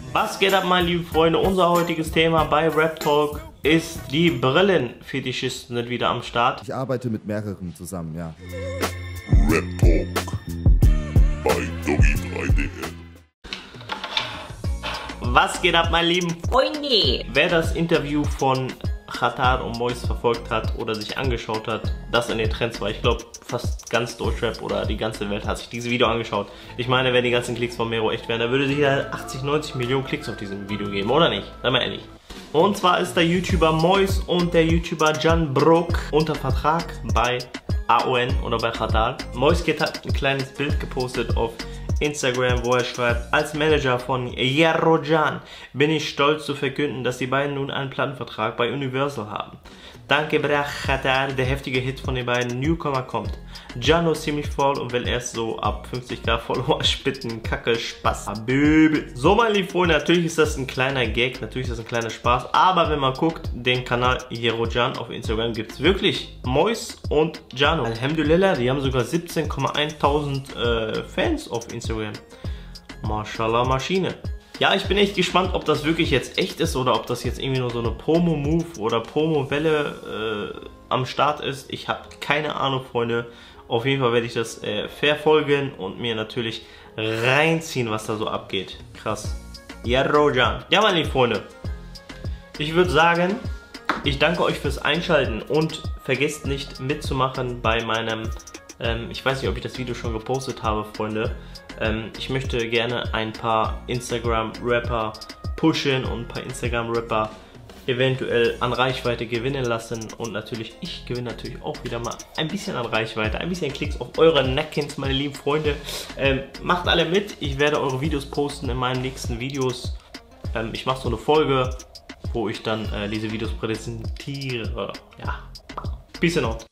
Was geht ab, meine lieben Freunde? Unser heutiges Thema bei Rap Talk ist, die Brillenfetischisten sind wieder am Start. Ich arbeite mit mehreren zusammen, ja. Rap Talk bei Doggy 3DN. Was geht ab, meine lieben Freunde? Wer das Interview von Xatar und Mois verfolgt hat oder sich angeschaut hat, das in den Trends war, ich glaube fast ganz Deutschrap oder die ganze Welt hat sich dieses Video angeschaut. Ich meine, wenn die ganzen Klicks von Mero echt wären, dann würde sich ja 80, 90 Millionen Klicks auf diesem Video geben, oder nicht? Sei mal ehrlich. Und zwar ist der YouTuber Mois und der YouTuber Can Brook unter Vertrag bei AON oder bei Xatar. Mois hat ein kleines Bild gepostet auf Instagram, wo er schreibt: Als Manager von Yerro Can bin ich stolz zu verkünden, dass die beiden nun einen Plattenvertrag bei Universal haben. Danke, Brach Xatar, der heftige Hit von den beiden Newcomer kommt. Can ist ziemlich faul und will erst so ab 50k Follower spitten. Kacke, Spaß. So, meine lieben Freunde, natürlich ist das ein kleiner Gag, natürlich ist das ein kleiner Spaß, aber wenn man guckt, den Kanal Yerro Can auf Instagram gibt es wirklich Mois und Can. Alhamdulillah, die haben sogar 17.100 Fans auf Instagram. Mashallah, Maschine. Ja, ich bin echt gespannt, ob das wirklich jetzt echt ist oder ob das jetzt irgendwie nur so eine Promo-Move oder Promo-Welle am Start ist. Ich habe keine Ahnung, Freunde. Auf jeden Fall werde ich das verfolgen und mir natürlich reinziehen, was da so abgeht. Krass. Yerro Can. Ja, meine lieben Freunde, ich würde sagen, ich danke euch fürs Einschalten und vergesst nicht mitzumachen bei meinem, ich weiß nicht, ob ich das Video schon gepostet habe, Freunde. Ich möchte gerne ein paar Instagram-Rapper pushen und ein paar Instagram-Rapper eventuell an Reichweite gewinnen lassen. Und natürlich, ich gewinne natürlich auch wieder mal ein bisschen an Reichweite, ein bisschen Klicks auf eure Neckens, meine lieben Freunde. Macht alle mit, ich werde eure Videos posten in meinen nächsten Videos. Ich mache so eine Folge, wo ich dann diese Videos präsentiere. Ja, peace out.